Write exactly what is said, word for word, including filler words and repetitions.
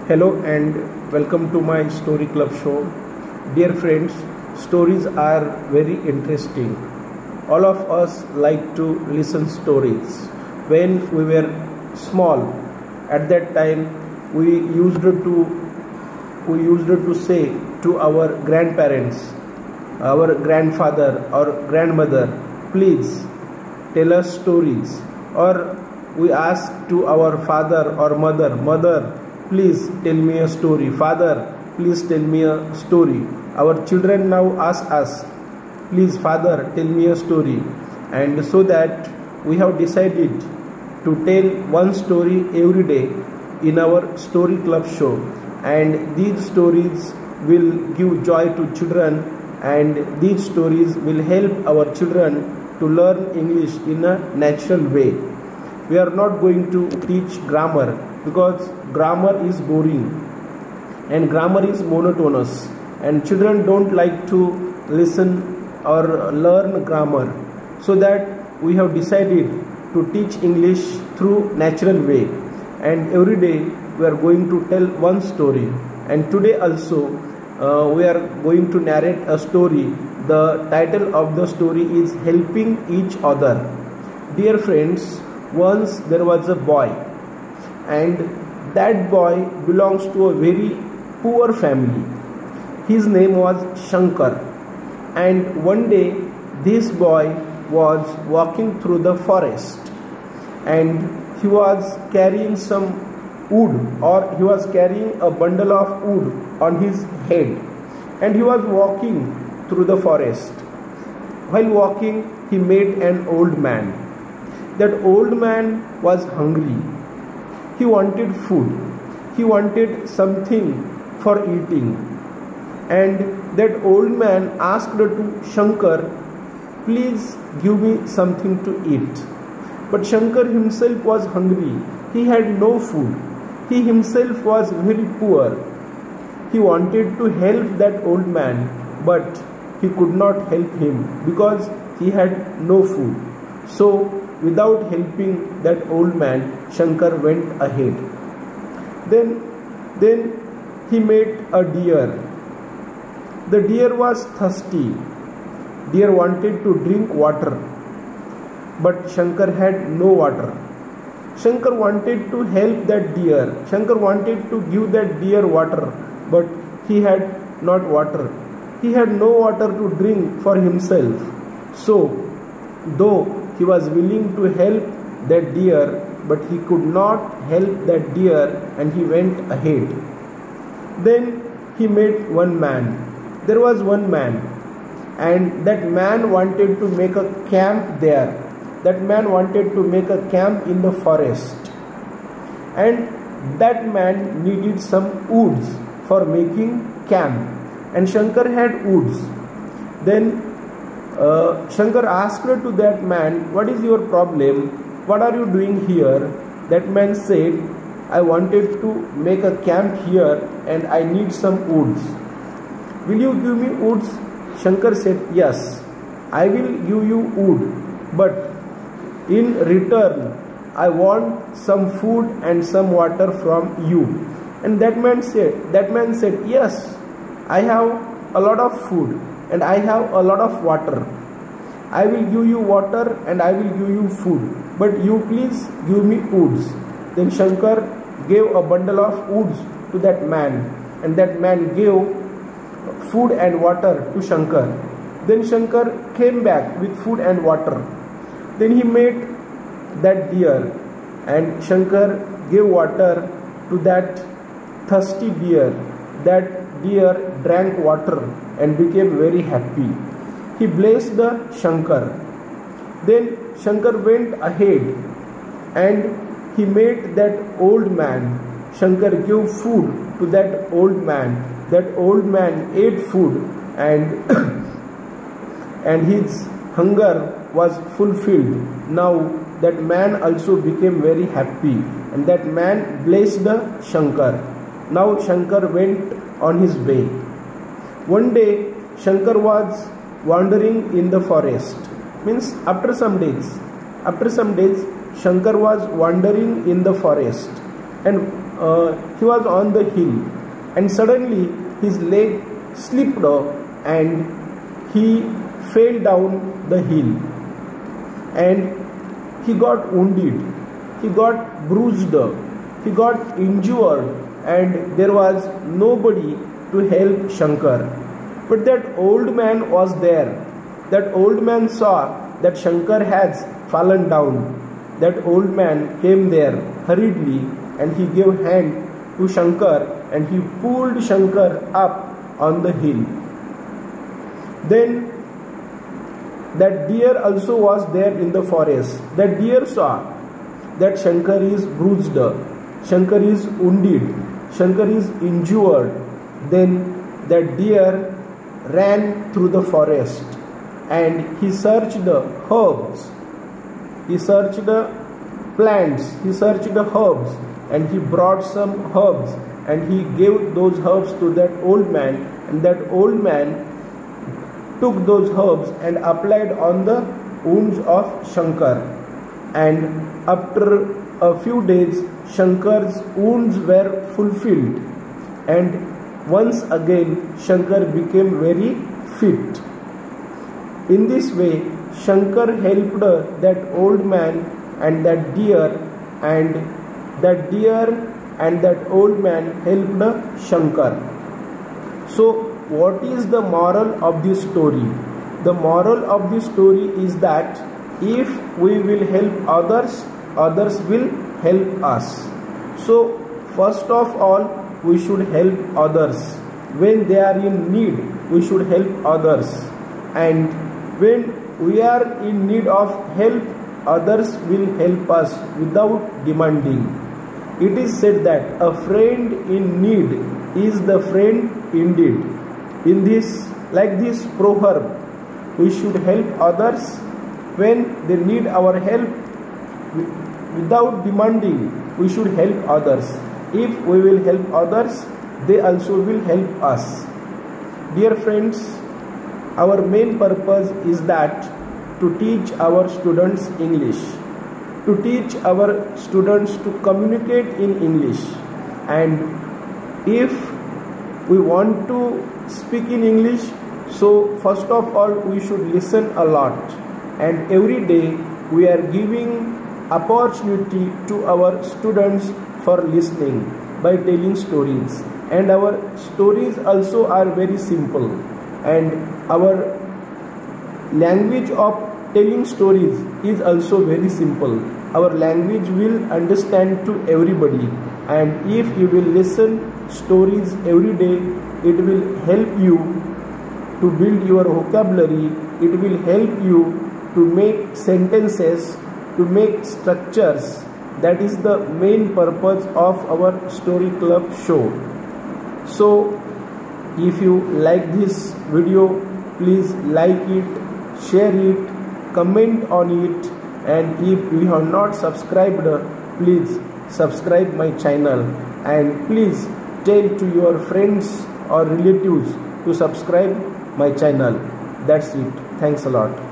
Hello and welcome to my Story Club show. Dear friends, stories are very interesting. All of us like to listen stories. When we were small, at that time we used to we used to say to our grandparents, our grandfather or grandmother, please tell us stories. Or we ask to our father or mother, mother, please tell me a story. Father, please tell me a story. Our children now ask us, please father, tell me a story. And so that we have decided to tell one story every day in our Story Club show. And these stories will give joy to children, and these stories will help our children to learn English in a natural way. We are not going to teach grammar, because grammar is boring and grammar is monotonous, and children don't like to listen or learn grammar. So that we have decided to teach English through natural way, and every day we are going to tell one story. And today also uh, we are going to narrate a story. The title of the story is Helping Each Other. Dear friends, once there was a boy, and that boy belongs to a very poor family. His name was Shankar, and one day this boy was walking through the forest, and he was carrying some wood, or he was carrying a bundle of wood on his head, and he was walking through the forest. While walking, he met an old man. That old man was hungry. He wanted food. He wanted something for eating. And that old man asked to Shankar, please give me something to eat. But Shankar himself was hungry. He had no food. He himself was very poor. He wanted to help that old man, but he could not help him because he had no food. So, without helping that old man, Shankar went ahead. Then, then he met a deer. The deer was thirsty. Deer wanted to drink water, but Shankar had no water. Shankar wanted to help that deer. Shankar wanted to give that deer water, but he had not water. He had no water to drink for himself. So, though he was willing to help that deer, but he could not help that deer, and he went ahead. Then he met one man. There was one man, and that man wanted to make a camp there. That man wanted to make a camp in the forest, and that man needed some woods for making camp, and Shankar had woods. Then Uh, Shankar asked to that man, what is your problem? What are you doing here? That man said, I wanted to make a camp here and I need some woods. Will you give me woods? Shankar said, yes, I will give you wood, but in return I want some food and some water from you. And that man said, that man said, yes, I have a lot of food and I have a lot of water. I will give you water and I will give you food, but you please give me woods. Then Shankar gave a bundle of woods to that man, and that man gave food and water to Shankar. Then Shankar came back with food and water. Then he met that deer, and Shankar gave water to that thirsty deer. That deer drank water and became very happy. He blessed the Shankar. Then Shankar went ahead and he met that old man. Shankar gave food to that old man. That old man ate food, and and his hunger was fulfilled. Now that man also became very happy, and that man blessed the Shankar. Now Shankar went on his way. One day Shankar was wandering in the forest. Means after some days, after some days, Shankar was wandering in the forest, and uh, he was on the hill, and suddenly his leg slipped and he fell down the hill, and he got wounded, he got bruised, he got injured, and there was nobody to help Shankar. But that old man was there. That old man saw that Shankar has fallen down. That old man came there hurriedly, and he gave hand to Shankar, and he pulled Shankar up on the hill. Then that deer also was there in the forest. That deer saw that Shankar is bruised, Shankar is wounded, Shankar is injured. Then that deer ran through the forest, and he searched the herbs, he searched the plants, he searched the herbs, and he brought some herbs, and he gave those herbs to that old man, and that old man took those herbs and applied on the wounds of Shankar. And after a few days, Shankar's wounds were fulfilled, and once again Shankar became very fit. In this way, Shankar helped that old man and that deer, and that deer and that old man helped Shankar. So what is the moral of this story? The moral of this story is that if we will help others, others will help us. So first of all, we should help others. When they are in need, we should help others. And when we are in need of help, others will help us without demanding. It is said that a friend in need is the friend indeed. In this, like this proverb, we should help others when they need our help without demanding. We should help others. If we will help others, they also will help us. Dear friends, our main purpose is that to teach our students English, to teach our students to communicate in English. And if we want to speak in English, so first of all we should listen a lot, and every day we are giving opportunity to our students for listening by telling stories. And our stories also are very simple, and our language of telling stories is also very simple. Our language will understand to everybody, and if you will listen stories every day, it will help you to build your vocabulary, it will help you to make sentences, to make structures. That is the main purpose of our Story Club show. So if you like this video, please like it, share it, comment on it, and if you have not subscribed, please subscribe my channel, and please tell to your friends or relatives to subscribe my channel. That's it. Thanks a lot.